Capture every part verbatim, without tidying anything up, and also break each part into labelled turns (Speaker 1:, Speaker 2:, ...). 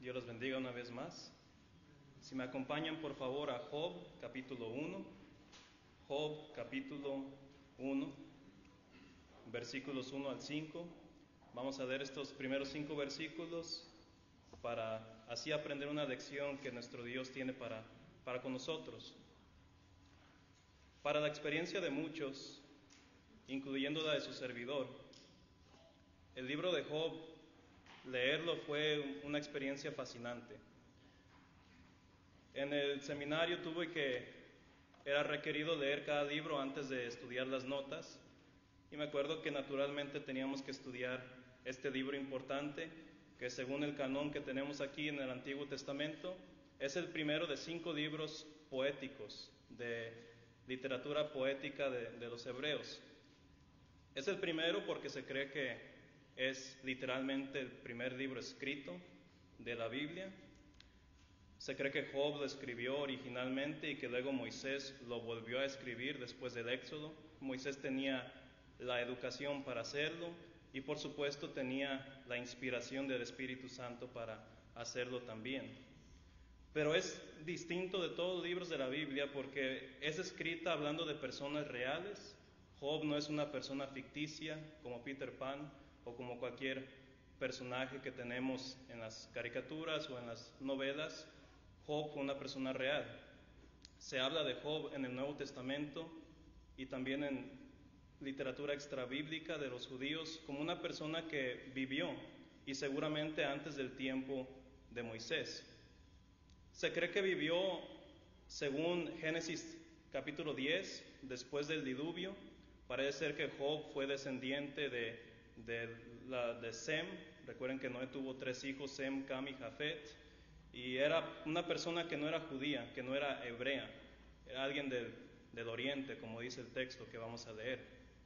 Speaker 1: Dios los bendiga una vez más. Si me acompañan por favor a Job capítulo uno, Job capítulo uno, versículos uno al cinco. Vamos a leer estos primeros cinco versículos para así aprender una lección que nuestro Dios tiene para, para con nosotros. Para la experiencia de muchos, incluyendo la de su servidor, el libro de Job, leerlo fue una experiencia fascinante. En el seminario tuve que, era requerido leer cada libro antes de estudiar las notas, y me acuerdo que naturalmente teníamos que estudiar este libro importante, que según el canón que tenemos aquí en el Antiguo Testamento, es el primero de cinco libros poéticos, de literatura poética de, de los hebreos. Es el primero porque se cree que es literalmente el primer libro escrito de la Biblia. Se cree que Job lo escribió originalmente y que luego Moisés lo volvió a escribir después del Éxodo. Moisés tenía la educación para hacerlo y por supuesto tenía la inspiración del Espíritu Santo para hacerlo también. Pero es distinto de todos los libros de la Biblia porque es escrita hablando de personas reales. Job no es una persona ficticia como Peter Pan o como cualquier personaje que tenemos en las caricaturas o en las novelas. Job fue una persona real. Se habla de Job en el Nuevo Testamento y también en literatura extrabíblica de los judíos como una persona que vivió y seguramente antes del tiempo de Moisés. Se cree que vivió, según Génesis capítulo diez, después del diluvio. Parece ser que Job fue descendiente de, de, la, de Sem. Recuerden que Noé tuvo tres hijos, Sem, Cam y Jafet. Y era una persona que no era judía, que no era hebrea. Era alguien del, del oriente, como dice el texto que vamos a leer.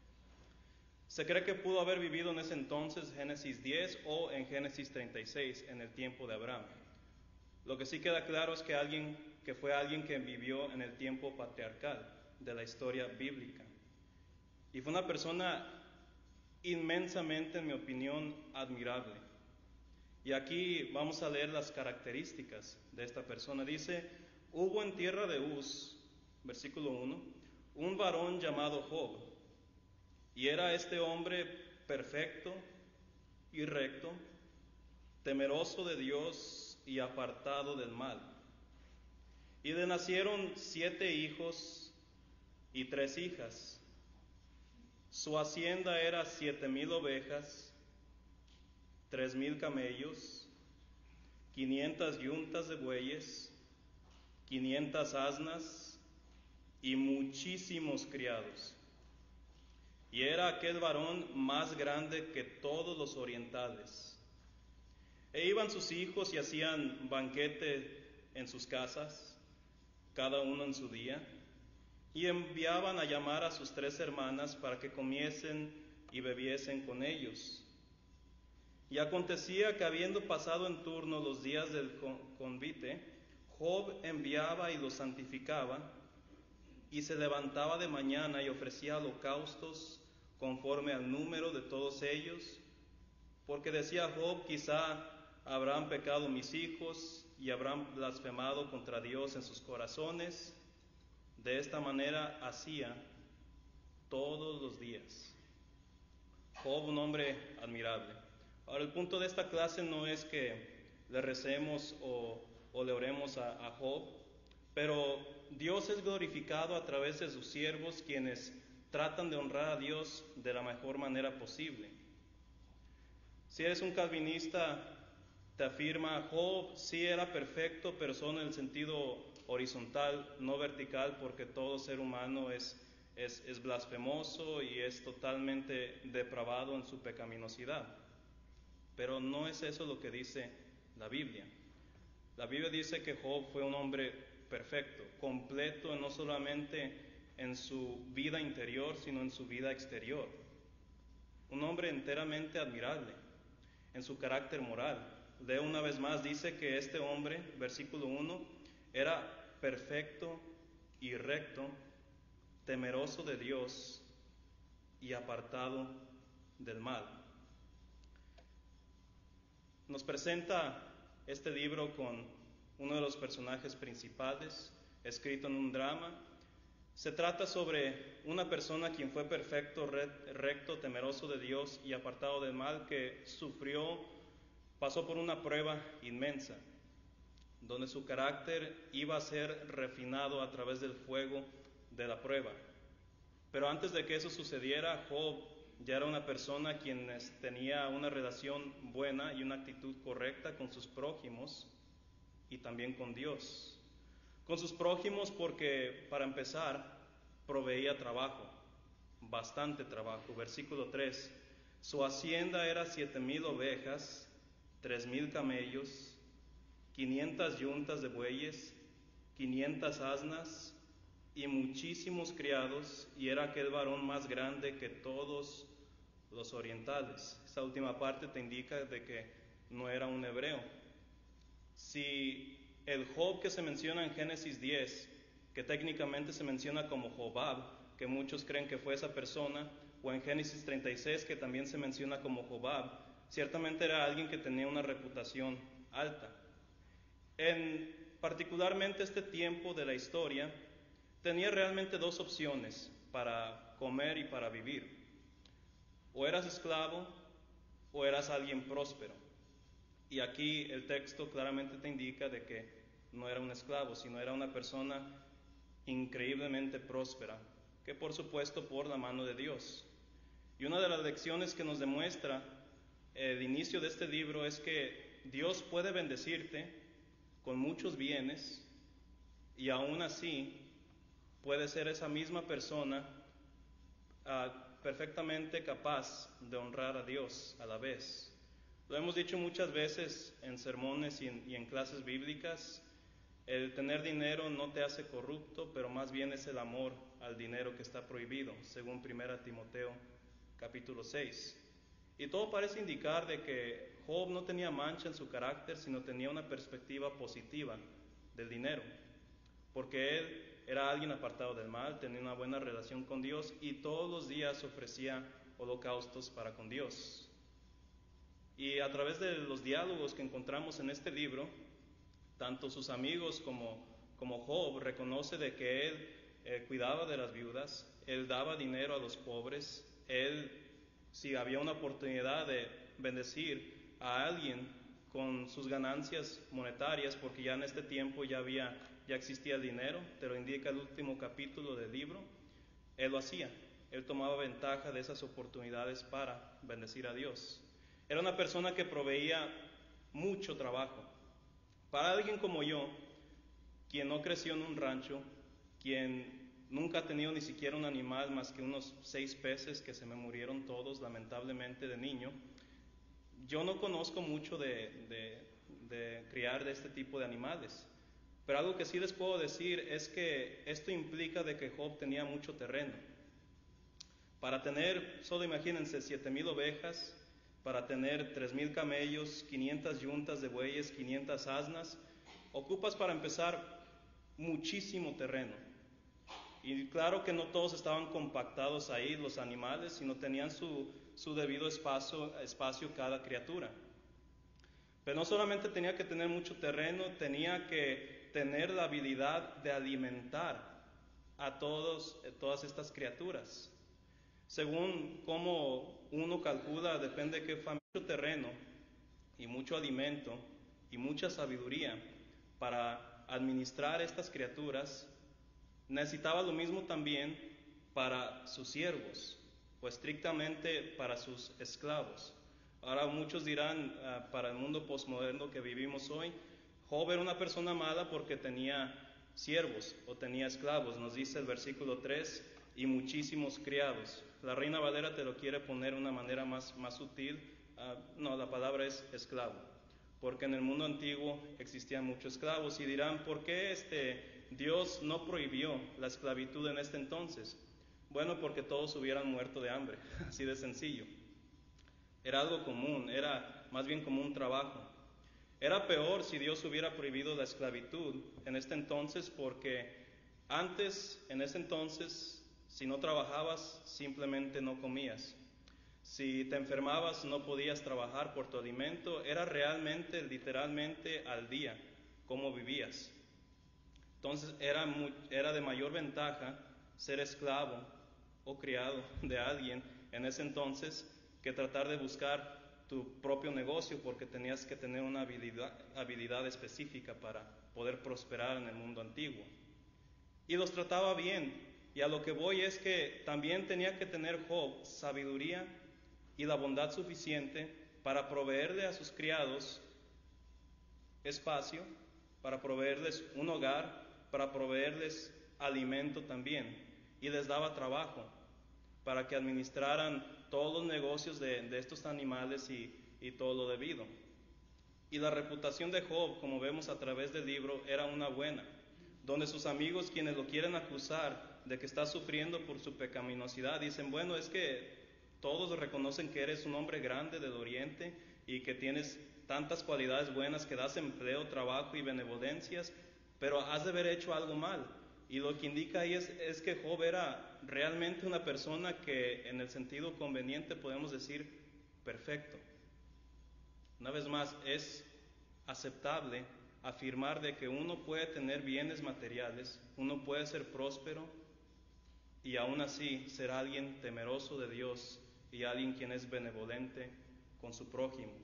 Speaker 1: Se cree que pudo haber vivido en ese entonces, Génesis diez o en Génesis treinta y seis, en el tiempo de Abraham. Lo que sí queda claro es que, alguien, que fue alguien que vivió en el tiempo patriarcal de la historia bíblica. Y fue una persona inmensamente, en mi opinión, admirable. Y aquí vamos a leer las características de esta persona. Dice, hubo en tierra de Uz, versículo uno, un varón llamado Job, y era este hombre perfecto y recto, temeroso de Dios y apartado del mal. Y le nacieron siete hijos y tres hijas. Su hacienda era siete mil ovejas, tres mil camellos, quinientas yuntas de bueyes, quinientas asnas y muchísimos criados. Y era aquel varón más grande que todos los orientales. E iban sus hijos y hacían banquete en sus casas, cada uno en su día, y enviaban a llamar a sus tres hermanas para que comiesen y bebiesen con ellos. Y acontecía que habiendo pasado en turno los días del convite, Job enviaba y los santificaba, y se levantaba de mañana y ofrecía holocaustos conforme al número de todos ellos, porque decía Job, quizá habrán pecado mis hijos y habrán blasfemado contra Dios en sus corazones. De esta manera hacía todos los días. Job, un hombre admirable. Ahora, el punto de esta clase no es que le recemos o, o le oremos a, a Job, pero Dios es glorificado a través de sus siervos, quienes tratan de honrar a Dios de la mejor manera posible. Si eres un calvinista, te afirma, Job sí era perfecto, pero solo en el sentido horizontal, no vertical, porque todo ser humano es, es, es blasfemoso y es totalmente depravado en su pecaminosidad. Pero no es eso lo que dice la Biblia. La Biblia dice que Job fue un hombre perfecto, completo no solamente en su vida interior, sino en su vida exterior. Un hombre enteramente admirable en su carácter moral. Leo una vez más, dice que este hombre, versículo uno, era perfecto y recto, temeroso de Dios y apartado del mal. Nos presenta este libro con uno de los personajes principales, escrito en un drama. Se trata sobre una persona quien fue perfecto, recto, temeroso de Dios y apartado del mal, que sufrió, pasó por una prueba inmensa, donde su carácter iba a ser refinado a través del fuego de la prueba. Pero antes de que eso sucediera, Job ya era una persona quien tenía una relación buena y una actitud correcta con sus prójimos y también con Dios. Con sus prójimos porque, para empezar, proveía trabajo, bastante trabajo. Versículo tres, su hacienda era siete mil ovejas, tres mil camellos, quinientas yuntas de bueyes, quinientas asnas y muchísimos criados, y era aquel varón más grande que todos los orientales. Esta última parte te indica de que no era un hebreo. Si el Job que se menciona en Génesis diez, que técnicamente se menciona como Jobab, que muchos creen que fue esa persona, o en Génesis treinta y seis, que también se menciona como Jobab, ciertamente era alguien que tenía una reputación alta. En particularmente este tiempo de la historia, tenía realmente dos opciones para comer y para vivir. O eras esclavo o eras alguien próspero. Y aquí el texto claramente te indica de que no era un esclavo, sino era una persona increíblemente próspera, que por supuesto por la mano de Dios. Y una de las lecciones que nos demuestra el inicio de este libro es que Dios puede bendecirte con muchos bienes y aún así puede ser esa misma persona uh, perfectamente capaz de honrar a Dios a la vez. Lo hemos dicho muchas veces en sermones y en, y en clases bíblicas, el tener dinero no te hace corrupto, pero más bien es el amor al dinero que está prohibido, según primera Timoteo capítulo seis. Y todo parece indicar de que Job no tenía mancha en su carácter, sino tenía una perspectiva positiva del dinero, porque él era alguien apartado del mal, tenía una buena relación con Dios y todos los días ofrecía holocaustos para con Dios. Y a través de los diálogos que encontramos en este libro, tanto sus amigos como, como Job reconoce de que él eh, cuidaba de las viudas, él daba dinero a los pobres, él, si había una oportunidad de bendecir a alguien con sus ganancias monetarias, porque ya en este tiempo ya había, ya existía el dinero, te lo indica el último capítulo del libro, él lo hacía, él tomaba ventaja de esas oportunidades para bendecir a Dios. Era una persona que proveía mucho trabajo. Para alguien como yo, quien no creció en un rancho, quien nunca ha tenido ni siquiera un animal más que unos seis peces que se me murieron todos lamentablemente de niño, yo no conozco mucho de, de, de criar de este tipo de animales. Pero algo que sí les puedo decir es que esto implica de que Job tenía mucho terreno. Para tener, solo imagínense, siete mil ovejas, para tener tres mil camellos, quinientas yuntas de bueyes, quinientas asnas, ocupas para empezar muchísimo terreno. Y claro que no todos estaban compactados ahí los animales, sino tenían su, su debido espacio, espacio cada criatura. Pero no solamente tenía que tener mucho terreno, tenía que tener la habilidad de alimentar a todos, todas estas criaturas. Según cómo uno calcula, depende de qué familia, mucho terreno y mucho alimento y mucha sabiduría para administrar estas criaturas, necesitaba lo mismo también para sus siervos o estrictamente para sus esclavos. Ahora muchos dirán, uh, para el mundo posmoderno que vivimos hoy, Job era una persona mala porque tenía siervos o tenía esclavos, nos dice el versículo tres, y muchísimos criados. La Reina Valera te lo quiere poner de una manera más, más sutil. Uh, no, la palabra es esclavo, porque en el mundo antiguo existían muchos esclavos. Y dirán, ¿por qué este, Dios no prohibió la esclavitud en este entonces? Bueno, porque todos hubieran muerto de hambre, así de sencillo. Era algo común, era más bien como un trabajo. Era peor si Dios hubiera prohibido la esclavitud en este entonces, porque antes, en ese entonces, si no trabajabas, simplemente no comías. Si te enfermabas, no podías trabajar por tu alimento, era realmente, literalmente, al día, cómo vivías. Entonces era, muy, era de mayor ventaja ser esclavo o criado de alguien en ese entonces que tratar de buscar tu propio negocio, porque tenías que tener una habilidad, habilidad específica para poder prosperar en el mundo antiguo. Y los trataba bien, y a lo que voy es que también tenía que tener Job sabiduría y la bondad suficiente para proveerle a sus criados espacio, para proveerles un hogar, para proveerles alimento también, y les daba trabajo para que administraran todos los negocios de, de estos animales y, y todo lo debido. Y la reputación de Job, como vemos a través del libro, era una buena, donde sus amigos, quienes lo quieren acusar de que está sufriendo por su pecaminosidad, dicen, bueno, es que todos reconocen que eres un hombre grande del oriente y que tienes tantas cualidades buenas, que das empleo, trabajo y benevolencias, pero has de haber hecho algo mal. Y lo que indica ahí es, es que Job era realmente una persona que en el sentido conveniente podemos decir perfecto. Una vez más, es aceptable afirmar de que uno puede tener bienes materiales, uno puede ser próspero y aún así ser alguien temeroso de Dios y alguien quien es benevolente con su prójimo.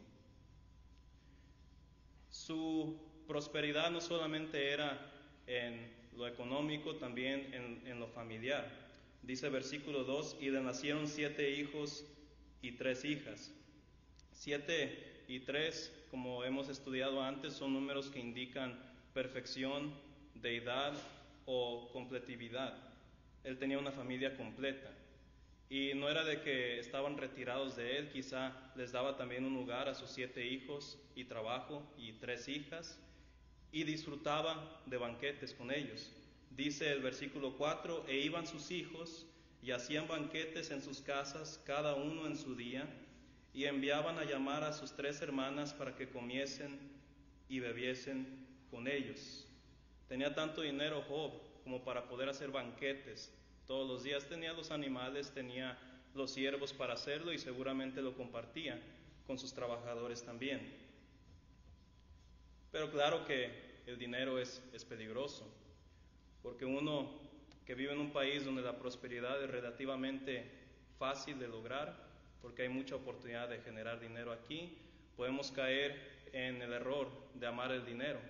Speaker 1: Su prosperidad no solamente era en lo económico, también en, en lo familiar. Dice versículo dos, y le nacieron siete hijos y tres hijas. Siete y tres, como hemos estudiado antes, son números que indican perfección, deidad o completividad. Él tenía una familia completa. Y no era de que estaban retirados de él, quizá les daba también un lugar a sus siete hijos y trabajo y tres hijas, y disfrutaba de banquetes con ellos. Dice el versículo cuatro, e iban sus hijos y hacían banquetes en sus casas, cada uno en su día, y enviaban a llamar a sus tres hermanas para que comiesen y bebiesen con ellos. Tenía tanto dinero Job como para poder hacer banquetes todos los días. Tenía los animales, tenía los siervos para hacerlo y seguramente lo compartía con sus trabajadores también. Pero claro que el dinero es, es peligroso, porque uno que vive en un país donde la prosperidad es relativamente fácil de lograr, porque hay mucha oportunidad de generar dinero aquí, podemos caer en el error de amar el dinero.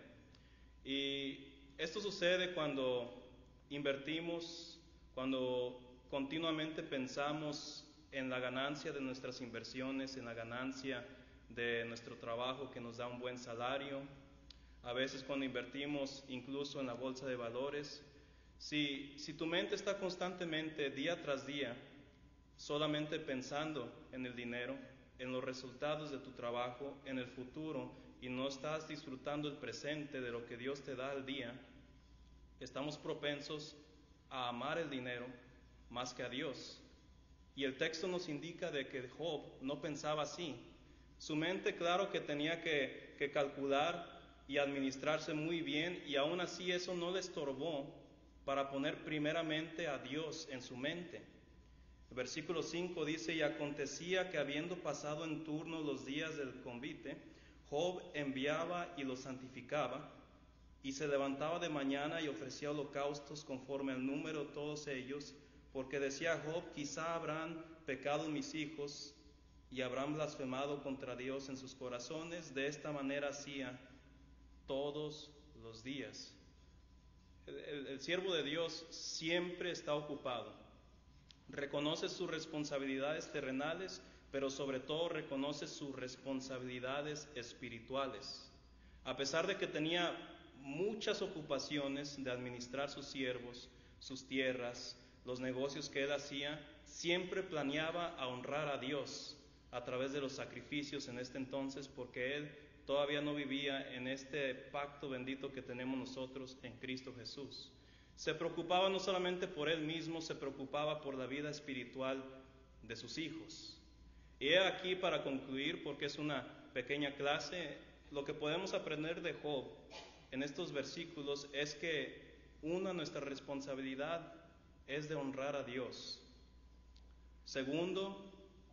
Speaker 1: Y esto sucede cuando invertimos, cuando continuamente pensamos en la ganancia de nuestras inversiones, en la ganancia de nuestro trabajo que nos da un buen salario. A veces cuando invertimos incluso en la bolsa de valores, si, si tu mente está constantemente, día tras día, solamente pensando en el dinero, en los resultados de tu trabajo, en el futuro, y no estás disfrutando el presente de lo que Dios te da al día, estamos propensos a amar el dinero más que a Dios. Y el texto nos indica de que Job no pensaba así. Su mente, claro que tenía que, que calcular y administrarse muy bien, y aún así eso no le estorbó para poner primeramente a Dios en su mente. El versículo cinco dice, y acontecía que habiendo pasado en turno los días del convite, Job enviaba y los santificaba, y se levantaba de mañana y ofrecía holocaustos conforme al número de todos ellos, porque decía Job, quizá habrán pecado mis hijos y habrán blasfemado contra Dios en sus corazones. De esta manera hacía todos los días. El, el, el siervo de Dios siempre está ocupado. Reconoce sus responsabilidades terrenales, pero sobre todo reconoce sus responsabilidades espirituales. A pesar de que tenía muchas ocupaciones de administrar sus siervos, sus tierras, los negocios que él hacía, siempre planeaba a honrar a Dios a través de los sacrificios en este entonces, porque él todavía no vivía en este pacto bendito que tenemos nosotros en Cristo Jesús. Se preocupaba no solamente por él mismo, se preocupaba por la vida espiritual de sus hijos. Y he aquí, para concluir, porque es una pequeña clase, lo que podemos aprender de Job en estos versículos es que una, nuestra responsabilidad es de honrar a Dios. Segundo,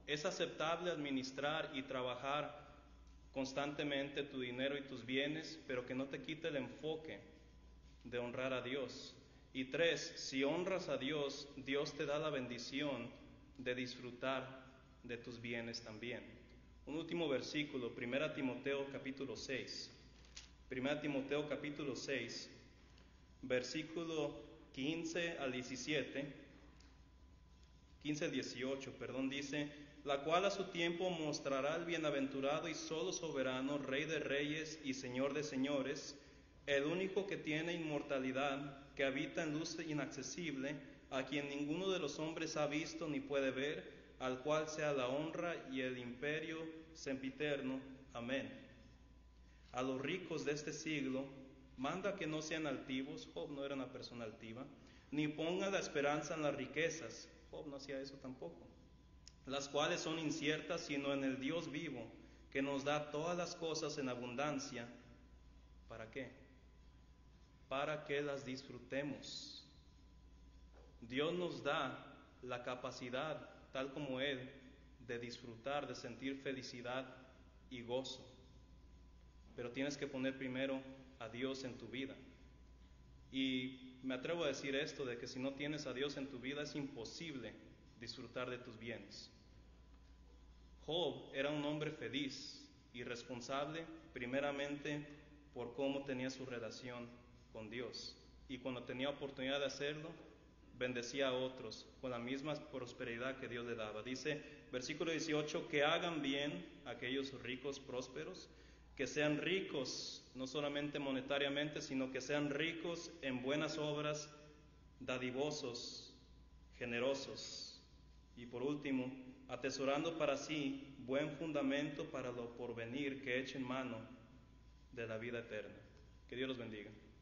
Speaker 1: Es aceptable administrar y trabajar constantemente tu dinero y tus bienes, pero que no te quite el enfoque de honrar a Dios. Y tres, si honras a Dios, Dios te da la bendición de disfrutar de tus bienes también. Un último versículo, Primera Timoteo capítulo seis. Primera Timoteo capítulo seis, versículo quince al diecisiete, quince al dieciocho, perdón, dice: la cual a su tiempo mostrará al bienaventurado y solo soberano, Rey de reyes y Señor de señores, el único que tiene inmortalidad, que habita en luz inaccesible, a quien ninguno de los hombres ha visto ni puede ver, al cual sea la honra y el imperio sempiterno. Amén. A los ricos de este siglo manda que no sean altivos. Job no era una persona altiva, ni pongan la esperanza en las riquezas. Job no hacía eso tampoco, las cuales son inciertas, sino en el Dios vivo, que nos da todas las cosas en abundancia. ¿Para qué? Para que las disfrutemos. Dios nos da la capacidad, tal como Él, de disfrutar, de sentir felicidad y gozo. Pero tienes que poner primero a Dios en tu vida. Y me atrevo a decir esto, de que si no tienes a Dios en tu vida es imposible disfrutar de tus bienes. Job era un hombre feliz y responsable primeramente por cómo tenía su relación con Dios. Y cuando tenía oportunidad de hacerlo, bendecía a otros con la misma prosperidad que Dios le daba. Dice, versículo dieciocho, que hagan bien aquellos ricos prósperos, que sean ricos no solamente monetariamente, sino que sean ricos en buenas obras, dadivosos, generosos. Y por último, atesorando para sí buen fundamento para lo porvenir, que echen mano de la vida eterna. Que Dios los bendiga.